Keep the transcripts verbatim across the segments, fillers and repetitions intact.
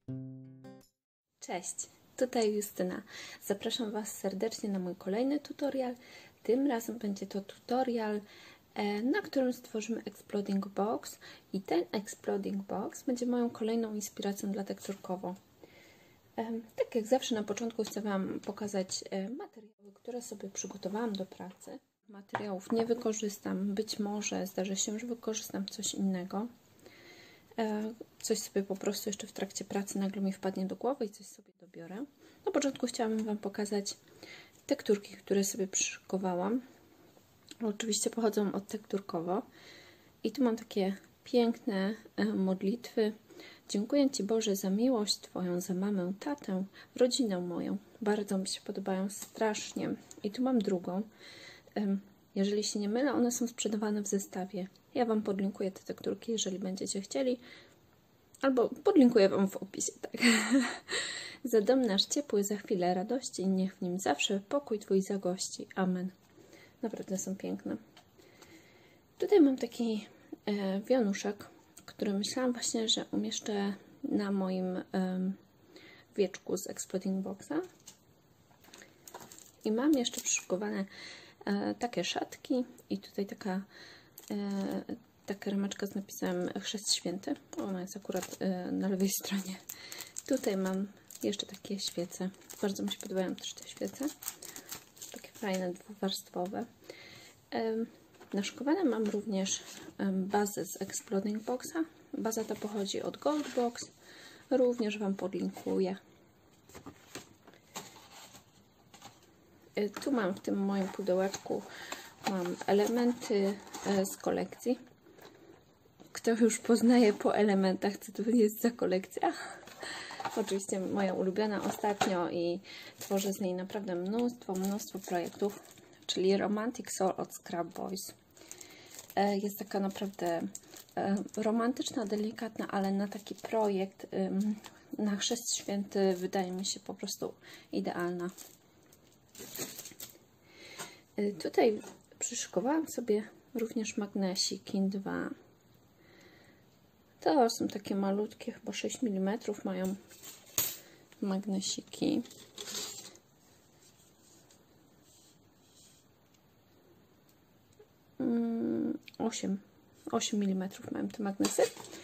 Cześć, tutaj Justyna. Zapraszam Was serdecznie na mój kolejny tutorial. Tym razem będzie to tutorial, na którym stworzymy Exploding Box i ten Exploding Box będzie moją kolejną inspiracją dla tekturkowo. Tak jak zawsze na początku chcę Wam pokazać materiały, które sobie przygotowałam do pracy. Materiałów nie wykorzystam, być może zdarzy się, że wykorzystam coś innego. Coś sobie po prostu jeszcze w trakcie pracy nagle mi wpadnie do głowy i coś sobie dobiorę. Na początku chciałabym Wam pokazać tekturki, które sobie przyszykowałam. Oczywiście pochodzą od tekturkowo. I tu mam takie piękne modlitwy. Dziękuję Ci Boże za miłość Twoją, za mamę, tatę, rodzinę moją. Bardzo mi się podobają, strasznie. I tu mam drugą. Jeżeli się nie mylę, one są sprzedawane w zestawie. Ja Wam podlinkuję te tekturki, jeżeli będziecie chcieli. Albo podlinkuję Wam w opisie, tak. Za dom nasz ciepły, za chwilę radości, niech w nim zawsze pokój Twój zagości. Amen. Naprawdę są piękne. Tutaj mam taki e, wianuszek, który myślałam właśnie, że umieszczę na moim e, wieczku z Exploding Boxa. I mam jeszcze przyszykowane e, takie szatki i tutaj taka e, taka rameczka z napisem Chrzest Święty. Ona jest akurat e, na lewej stronie. Tutaj mam jeszcze takie świece. Bardzo mi się podobają też te świece. Takie fajne, dwuwarstwowe. E, naszykowane mam również e, bazę z Exploding Boxa. Baza ta pochodzi od Goldbox. Również Wam podlinkuję. E, tu mam w tym moim pudełeczku mam elementy e, z kolekcji. Kto już poznaje po elementach, co to jest za kolekcja. Oczywiście moja ulubiona ostatnio i tworzę z niej naprawdę mnóstwo, mnóstwo projektów, czyli Romantic Soul od Scrap Boys. Jest taka naprawdę romantyczna, delikatna, ale na taki projekt, na Chrzest Święty wydaje mi się po prostu idealna. Tutaj przyszykowałam sobie również magnesik Kin dwa. To są takie malutkie, chyba sześć milimetrów mają magnesiki. osiem, osiem milimetrów mają te magnesy.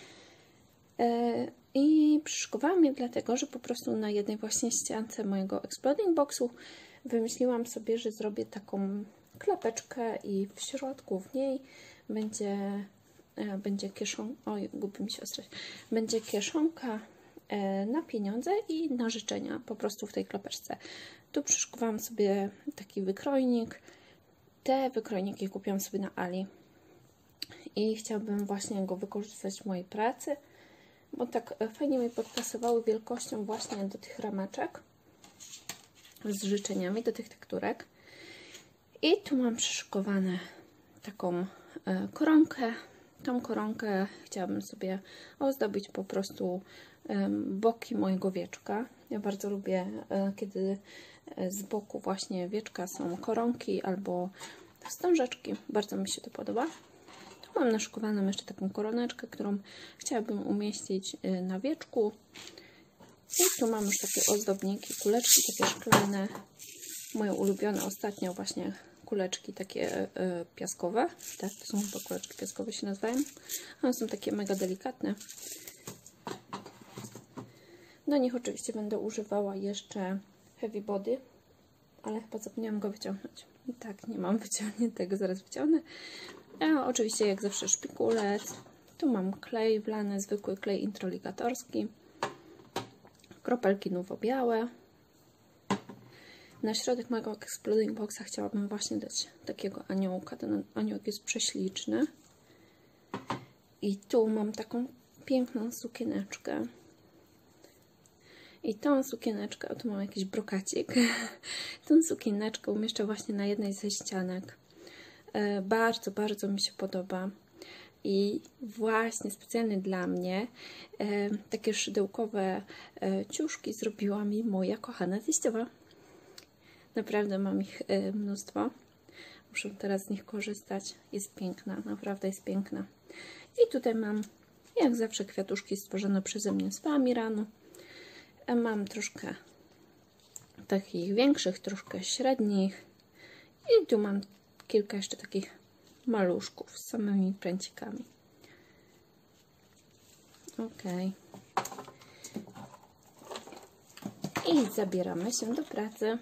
I przyszykowałam je dlatego, że po prostu na jednej właśnie ściance mojego Exploding Boxu wymyśliłam sobie, że zrobię taką klapeczkę i w środku w niej będzie będzie kieszonka, oj, gubi mi się ostrość, będzie kieszonka na pieniądze i na życzenia po prostu w tej klapeczce. Tu przyszykowałam sobie taki wykrojnik. Te wykrojniki kupiłam sobie na Ali i chciałabym właśnie go wykorzystać w mojej pracy, bo tak fajnie mi podpasowały wielkością właśnie do tych rameczek z życzeniami, do tych tekturek. I tu mam przyszykowane taką koronkę. Tą koronkę chciałabym sobie ozdobić po prostu boki mojego wieczka. Ja bardzo lubię, kiedy z boku właśnie wieczka są koronki albo wstążeczki. Bardzo mi się to podoba. Tu mam naszykowaną jeszcze taką koroneczkę, którą chciałabym umieścić na wieczku. I tu mam już takie ozdobniki, kuleczki takie szklane. Moje ulubione ostatnio właśnie kuleczki takie y, piaskowe, tak, to są chyba kuleczki piaskowe się nazywają. One są takie mega delikatne. Do nich oczywiście będę używała jeszcze Heavy Body, ale chyba zapomniałam go wyciągnąć. I tak, nie mam wyciągniętego, zaraz wyciągnę. A oczywiście jak zawsze szpikulec. Tu mam klej wlany, zwykły klej introligatorski. Kropelki nowo-białe. Na środek mojego Exploding Boxa chciałabym właśnie dać takiego aniołka. Ten aniołek jest prześliczny. I tu mam taką piękną sukieneczkę. I tą sukieneczkę, o tu mam jakiś brokacik. Tą sukieneczkę umieszczę właśnie na jednej ze ścianek. E, bardzo, bardzo mi się podoba. I właśnie specjalnie dla mnie e, takie szydełkowe e, ciuszki zrobiła mi moja kochana teściowa. Naprawdę mam ich y, mnóstwo. Muszę teraz z nich korzystać. Jest piękna, naprawdę jest piękna. I tutaj mam, jak zawsze, kwiatuszki stworzone przeze mnie z Famiranu. mam troszkę takich większych, troszkę średnich i tu mam kilka jeszcze takich maluszków z samymi pręcikami. Ok. I zabieramy się do pracy.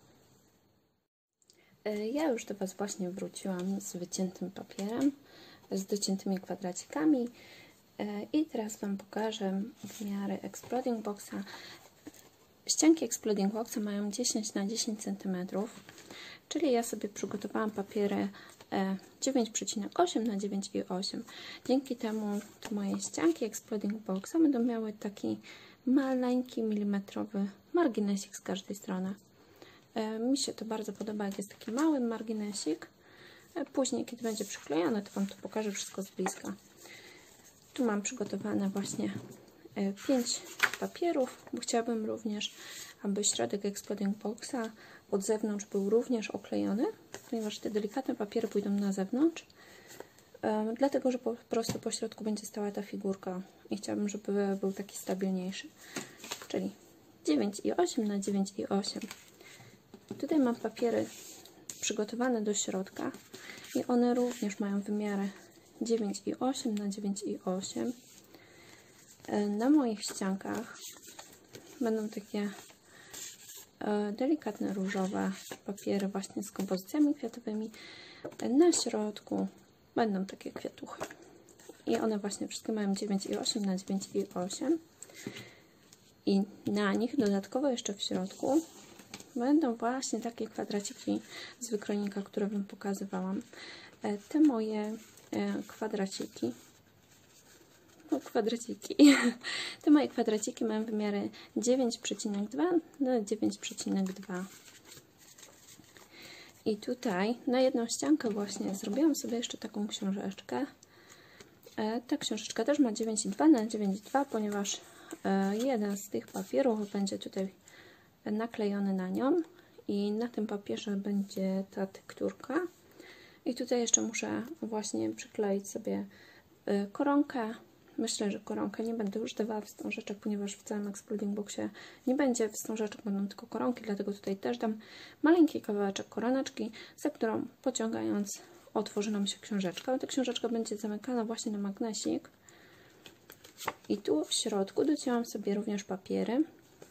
Ja już do Was właśnie wróciłam z wyciętym papierem, z dociętymi kwadracikami i teraz Wam pokażę w miarę Exploding Boxa. Ścianki Exploding Boxa mają dziesięć na dziesięć centymetrów, czyli ja sobie przygotowałam papiery dziewięć przecinek osiem na dziewięć i osiem. Dzięki temu te moje ścianki Exploding Boxa będą miały taki maleńki, milimetrowy marginesik z każdej strony. Mi się to bardzo podoba, jak jest taki mały marginesik. Później, kiedy będzie przyklejony, to Wam to pokażę wszystko z bliska. Tu mam przygotowane właśnie pięć papierów, bo chciałabym również, aby środek Exploding Boxa od zewnątrz był również oklejony, ponieważ te delikatne papiery pójdą na zewnątrz, dlatego, że po prostu po środku będzie stała ta figurka i chciałabym, żeby był taki stabilniejszy, czyli dziewięć i osiem na dziewięć i osiem. Tutaj mam papiery przygotowane do środka i one również mają wymiary dziewięć i osiem na dziewięć i osiem. Na moich ściankach będą takie delikatne różowe papiery właśnie z kompozycjami kwiatowymi. Na środku będą takie kwiatuchy i one właśnie wszystkie mają dziewięć i osiem na dziewięć i osiem i na nich dodatkowo jeszcze w środku będą właśnie takie kwadraciki z wykronika, które Wam pokazywałam. Te moje kwadraciki no kwadraciki te moje kwadraciki mają wymiary dziewięć przecinek dwa na dziewięć przecinek dwa. I tutaj na jedną ściankę właśnie zrobiłam sobie jeszcze taką książeczkę. Ta książeczka też ma dziewięć i dwa na dziewięć i dwa, ponieważ jeden z tych papierów będzie tutaj naklejony na nią i na tym papierze będzie ta tekturka. I tutaj jeszcze muszę właśnie przykleić sobie koronkę. Myślę, że koronkę nie będę już dawała wstążeczek, ponieważ w całym Exploding Boxie nie będzie wstążeczek, będą tylko koronki, dlatego tutaj też dam maleńki kawałeczek koroneczki, za którą pociągając otworzy nam się książeczka. Ta książeczka będzie zamykana właśnie na magnesik. I tu w środku docięłam sobie również papiery.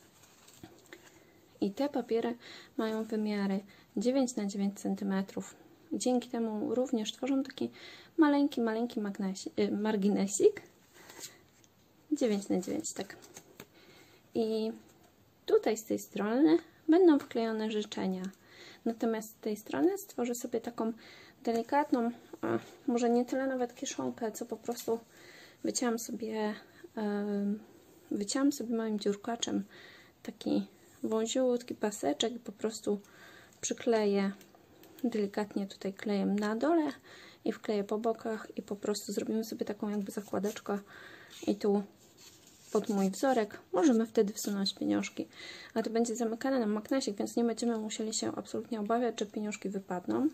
I te papiery mają wymiary dziewięć na dziewięć centymetrów. Dzięki temu również tworzą taki maleńki, maleńki magnesik, yy, marginesik. dziewięć na dziewięć, tak. I tutaj z tej strony będą wklejone życzenia. Natomiast z tej strony stworzę sobie taką delikatną, a może nie tyle nawet kieszonkę, co po prostu wycięłam sobie, yy, wycięłam sobie małym dziurkaczem taki wąziutki paseczek i po prostu przykleję delikatnie tutaj klejem na dole i wkleję po bokach i po prostu zrobimy sobie taką jakby zakładeczkę i tu pod mój wzorek możemy wtedy wsunąć pieniążki. A to będzie zamykane na magnesik, więc nie będziemy musieli się absolutnie obawiać, że pieniążki wypadną.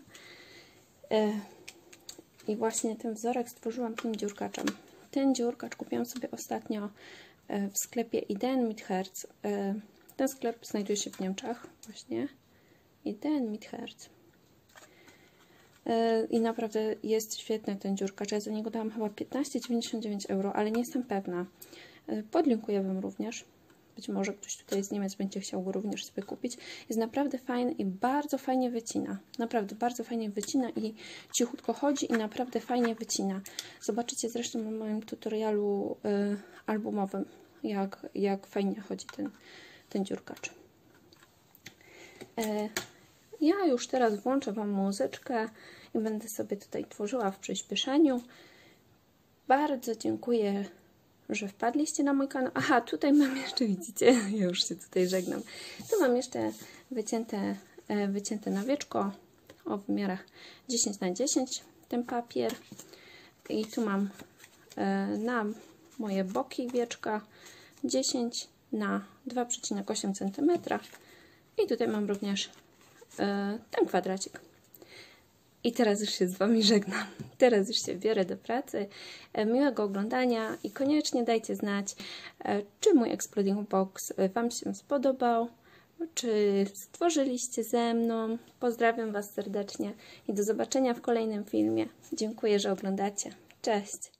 I właśnie ten wzorek stworzyłam tym dziurkaczem. Ten dziurkacz kupiłam sobie ostatnio w sklepie Ideen mit Herz. Ten sklep znajduje się w Niemczech właśnie. Ideen mit Herz. I naprawdę jest świetny ten dziurkacz. Ja za niego dałam chyba piętnaście dziewięćdziesiąt dziewięć euro, ale nie jestem pewna. Podlinkuję Wam również. Być może ktoś tutaj z Niemiec będzie chciał go również sobie kupić. Jest naprawdę fajny i bardzo fajnie wycina. Naprawdę bardzo fajnie wycina i cichutko chodzi i naprawdę fajnie wycina. Zobaczycie zresztą na moim tutorialu y, albumowym, jak, jak fajnie chodzi ten, ten dziurkacz. Y, ja już teraz włączę Wam muzyczkę i będę sobie tutaj tworzyła w przyspieszeniu. Bardzo dziękuję, że wpadliście na mój kanał. Aha, tutaj mam jeszcze, widzicie, ja już się tutaj żegnam. Tu mam jeszcze wycięte, wycięte na wieczko o wymiarach dziesięć na dziesięć ten papier. I tu mam na moje boki wieczka dziesięć na dwa przecinek osiem centymetra. I tutaj mam również ten kwadracik. I teraz już się z Wami żegnam. Teraz już się biorę do pracy. Miłego oglądania i koniecznie dajcie znać, czy mój Exploding Box Wam się spodobał, czy stworzyliście ze mną. Pozdrawiam Was serdecznie i do zobaczenia w kolejnym filmie. Dziękuję, że oglądacie. Cześć!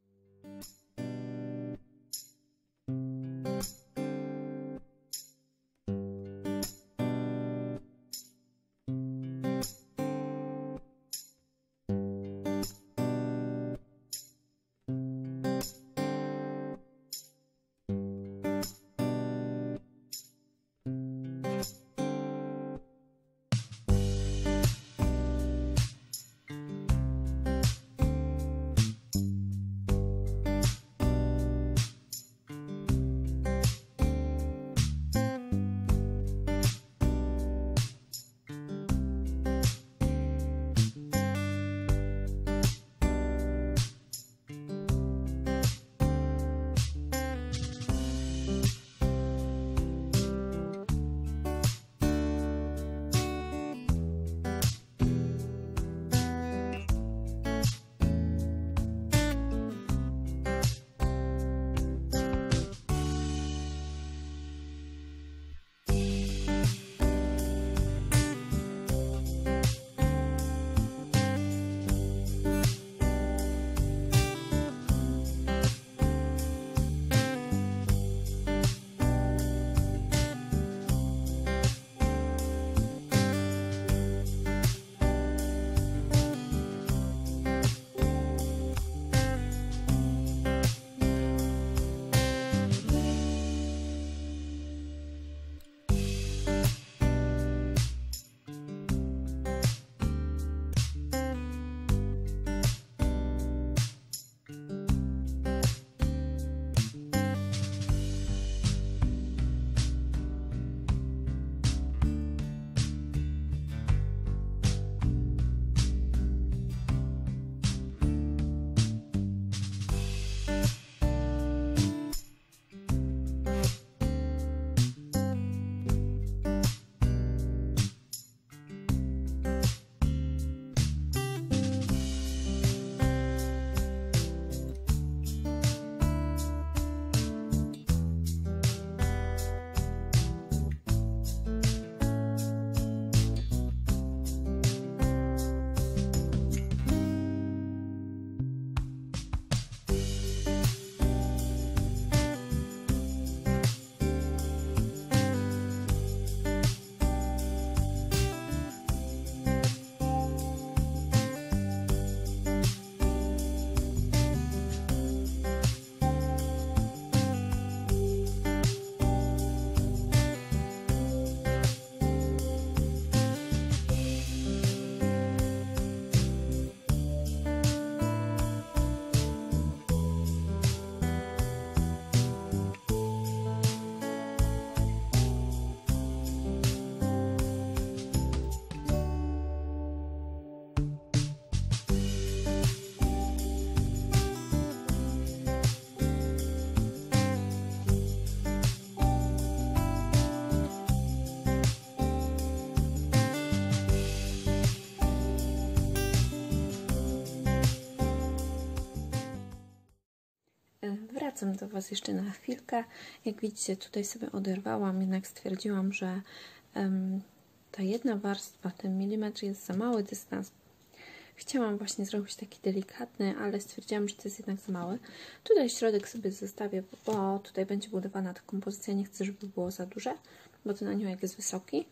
Wracam do Was jeszcze na chwilkę. Jak widzicie, tutaj sobie oderwałam, jednak stwierdziłam, że um, ta jedna warstwa, ten milimetr jest za mały dystans. Chciałam właśnie zrobić taki delikatny, ale stwierdziłam, że to jest jednak za mały. Tutaj środek sobie zostawię, bo tutaj będzie budowana ta kompozycja. Nie chcę, żeby było za duże, bo ten aniołek jest wysoki.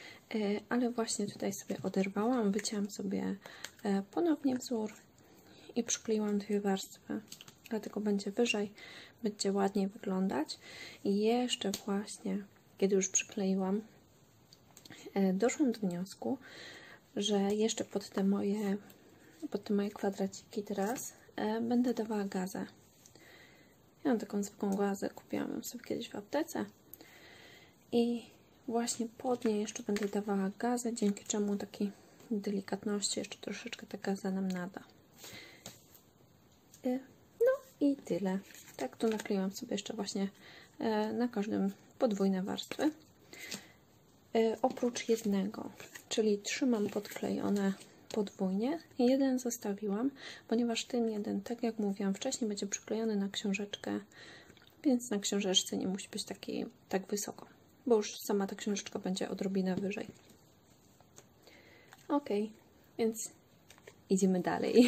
Ale właśnie tutaj sobie oderwałam, wycięłam sobie ponownie wzór i przykleiłam dwie warstwy. Dlatego będzie wyżej, będzie ładniej wyglądać. I jeszcze właśnie, kiedy już przykleiłam, doszłam do wniosku, że jeszcze pod te moje, pod te moje kwadraciki teraz będę dawała gazę. Ja mam taką zwykłą gazę, kupiłam ją sobie kiedyś w aptece. I właśnie pod nie jeszcze będę dawała gazę, dzięki czemu takiej delikatności jeszcze troszeczkę ta gaza nam nada. No i tyle. Tak tu nakleiłam sobie jeszcze właśnie na każdym podwójne warstwy. Oprócz jednego, czyli trzymam podklejone podwójnie. Jeden zostawiłam, ponieważ ten jeden, tak jak mówiłam wcześniej, będzie przyklejony na książeczkę, więc na książeczce nie musi być taki, tak wysoko, bo już sama ta książeczka będzie odrobinę wyżej. Ok, więc idziemy dalej.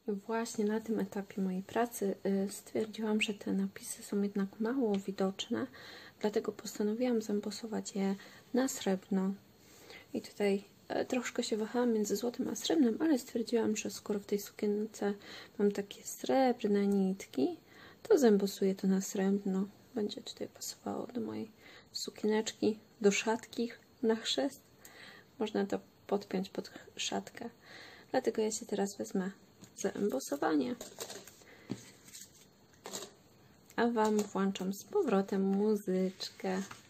Właśnie na tym etapie mojej pracy stwierdziłam, że te napisy są jednak mało widoczne, dlatego postanowiłam zembosować je na srebrno. I tutaj troszkę się wahałam między złotym a srebrnym, ale stwierdziłam, że skoro w tej sukience mam takie srebrne nitki, to zembosuję to na srebrno. Będzie tutaj pasowało do mojej sukieneczki, do szatki na chrzest. Można to podpiąć pod szatkę. Dlatego ja się teraz wezmę za embosowanie. A Wam włączam z powrotem muzyczkę.